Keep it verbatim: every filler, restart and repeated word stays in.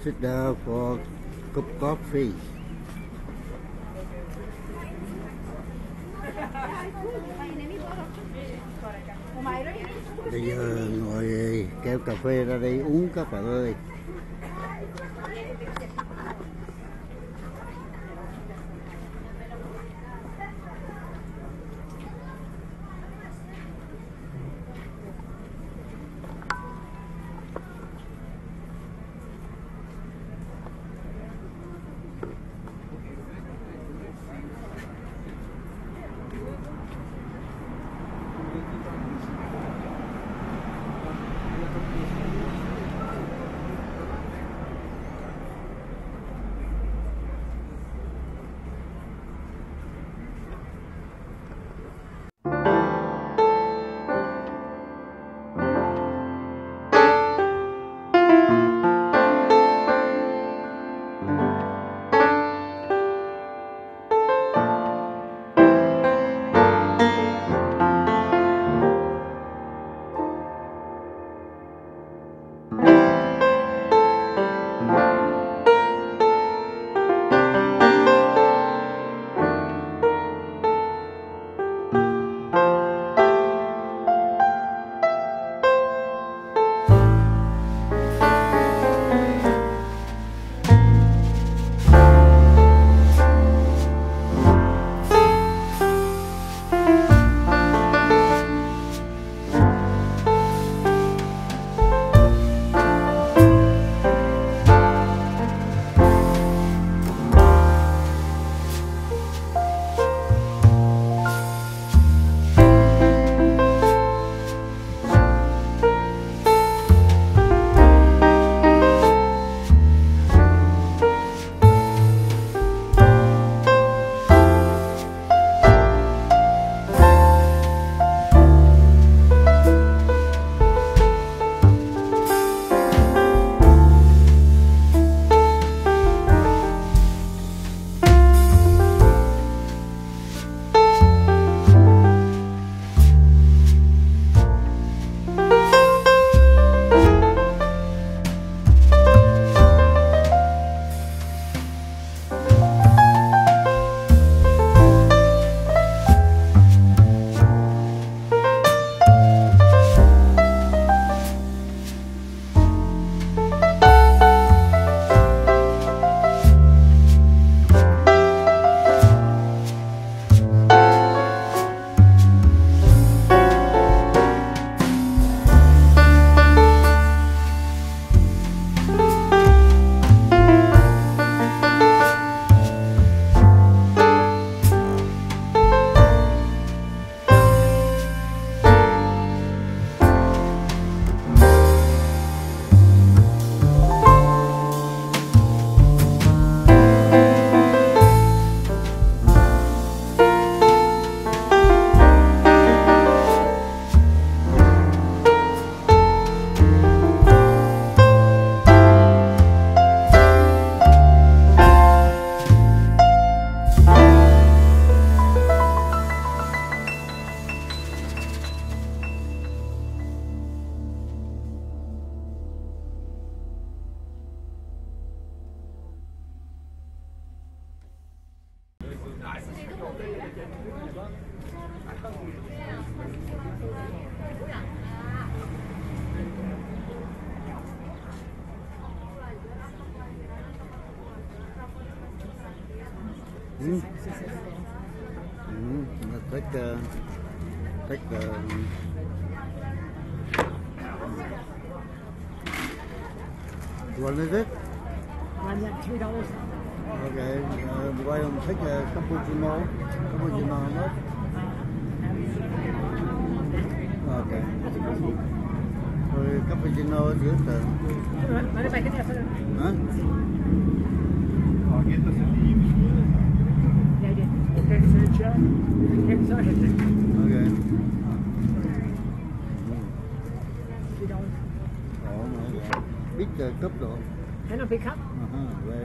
sit down for cup coffee. Bây giờ ngồi kéo cà phê ra đây uống các bạn ơi. Mm. Mm. Take uh, take the. What is it? One at three dollars. Okay. Uh, why don't take a cappuccino? Cappuccino, what? Okay. Rồi cappuccino ở giữa tờ. Mấy cái tiếp theo. Hả? Okay, so check. Inside it. Okay. three dollars. Ồ, biết uh, cấp độ. Can I pick up? Uh-huh.